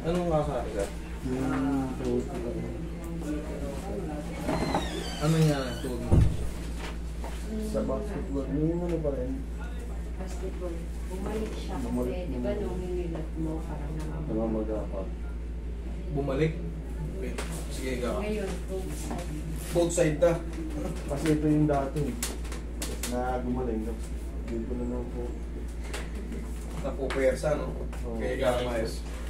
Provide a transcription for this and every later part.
Anong kasabi ka? Tuhod ko lang. Ano niya? Tuhod mo? Sa basketball, yung ano pa rin. Basketball. Bumalik siya Bumalik. kasi, di ba nung nililat mo, parang namamaga. Namamaga pa. Bumalik? Okay. Sige, ikaw. Ngayon, both side. Both side ta. Kasi ito yung dati. Na gumaling. Dito na lang po. Napupersa, no? Oo. Kaya ikaw mayos.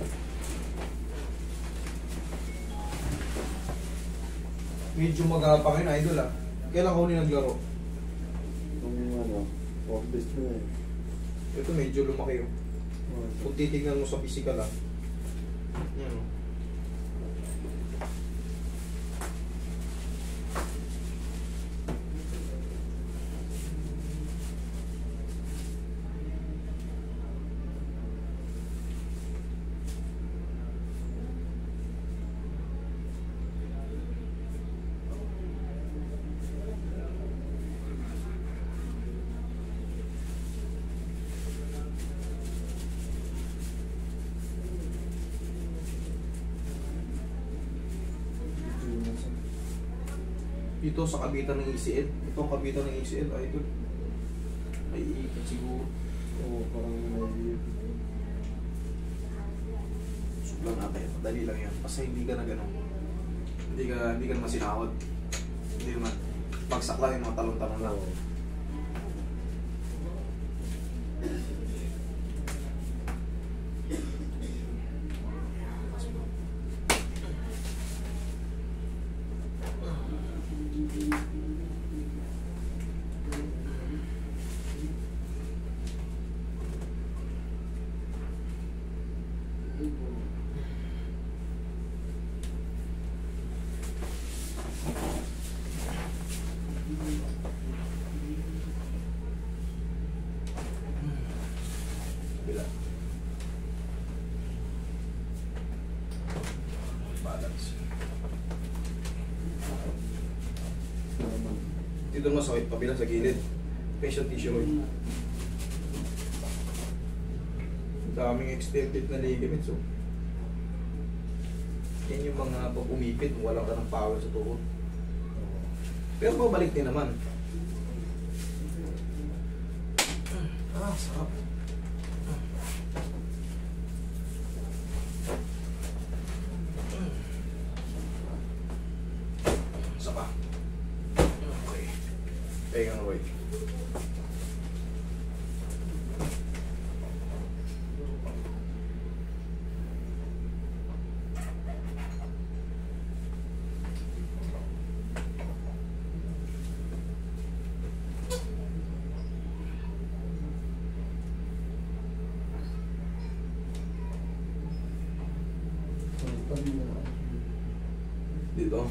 Medyo magapangin, idol ah. Kailan ka huli naglaro? Itong ano, off-base na eh. Ito medyo lumaki oh. Kung titignan mo sa physical ah. Yan oh. Ito sa kabitan ng ECL. Ito ang kabitan ng ECL. Ay, ito. Ay, iikot siguro. Oo, parang may... Sublang natin. Madali lang yan. Basta hindi ka na gano'n. Hindi ka naman sinahod. Hindi naman. Bagsak lang yung mga talon-talon lang. Bila. Balance. Dito masakit pabila sa gilid. Facial tissue mo. Daming extended na ligaments oh. Yan yung mga pag umipit, walang ka ng power sa tuhod. Pero babalik din naman. Ah, sarap. Isa pa. Okay. Pahinga away. Dito.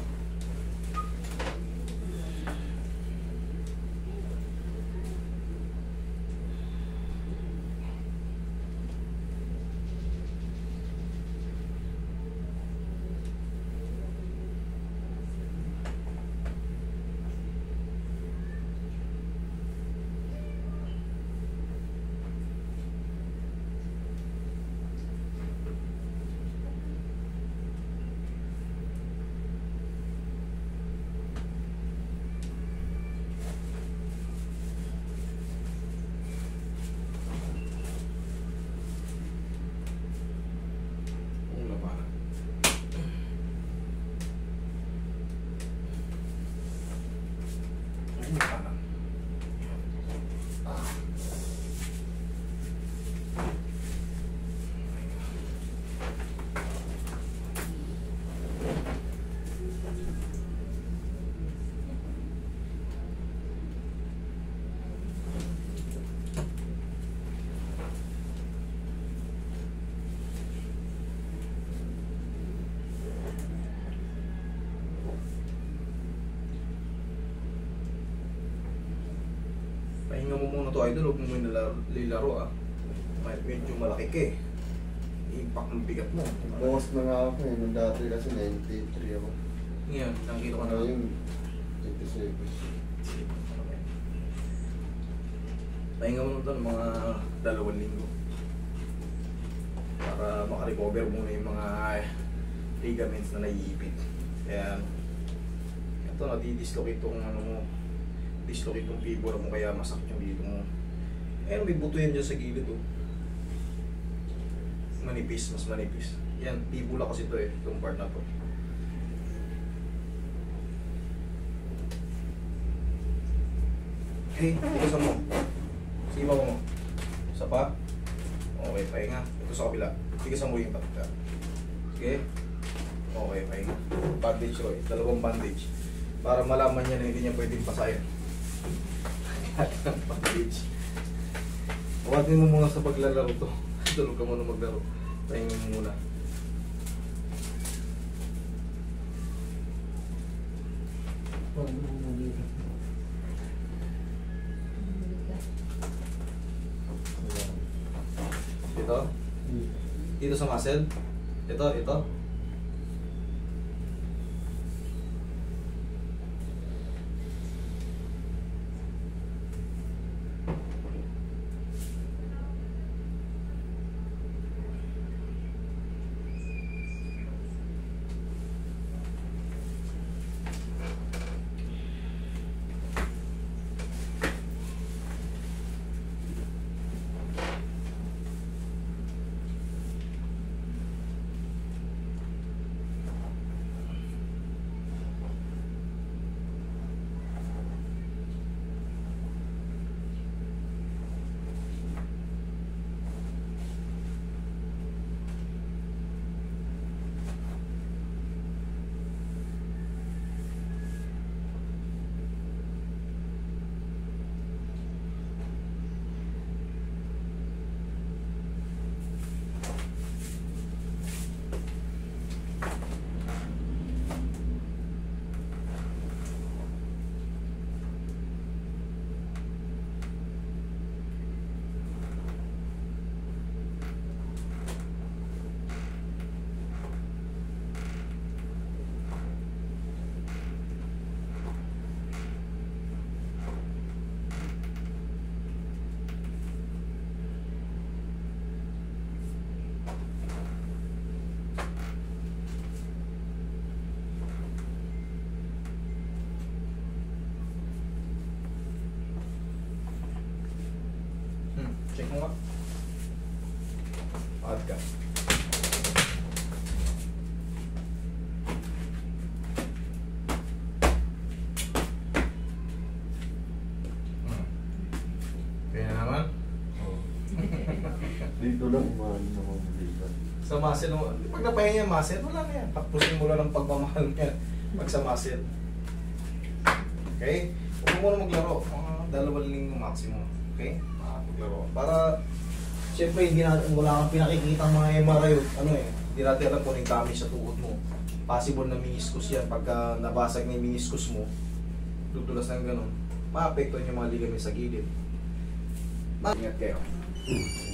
Pahinga mo muna to idol, huwag mo muna nilaro ah. Medyo malaki ka eh. Impact ng bigat mo. Bawas na nga ako eh. Nung dati kasi 93 ako. Ngayon, nakikita ko na. Ngayon, 87. Pahinga mo na to ng mga 2 linggo. Para makarecover muna yung mga ligaments na naiipit. Kaya ito, nadidislocate itong ano mo, dislocate itong fibula mo, kaya masakit yung dito mo. Ayun, may buto yan dyan sa gilid, oh. Manipis, mas manipis. Yan, fibula kasi ito eh, itong part na to. Okay, tigasan mo. Simaw mo. Isa pa. Okay, pahinga. Ito sa kabila. Tigasan mo yung patika. Okay? Okay, pahinga. Bandage ko eh. 2 bandage. Para malaman niya na hindi niya pwedeng pasayan. Bandage. Huwagin mo muna sa paglalaro to. Tulog ka muna maglaro. Pahinga mo muna. Ito? Dito sa muscle? Ito? Check mo nga. Pakad ka. Kaya naman. Dito lang, mahal naman dito. Sa muscle mo, pag napahinga yung muscle, wala na yan. Takpusin mo lang ng pagmamahal mo yan. Pag sa muscle. Okay? Huwag mo muna maglaro. Mga 2 linggo maximum. Okay? Maglaro. Para, siyempre, hindi natin, wala kang pinakikita ang mga MRI. Ano eh, hindi natin alam kung yung damage sa tuhod mo. Possible na meniscus yan. Pagka nabasag na yung meniscus mo, dudulas ng ganun, maapektuhan yung mga ligaments sa gilid. Ingat kayo.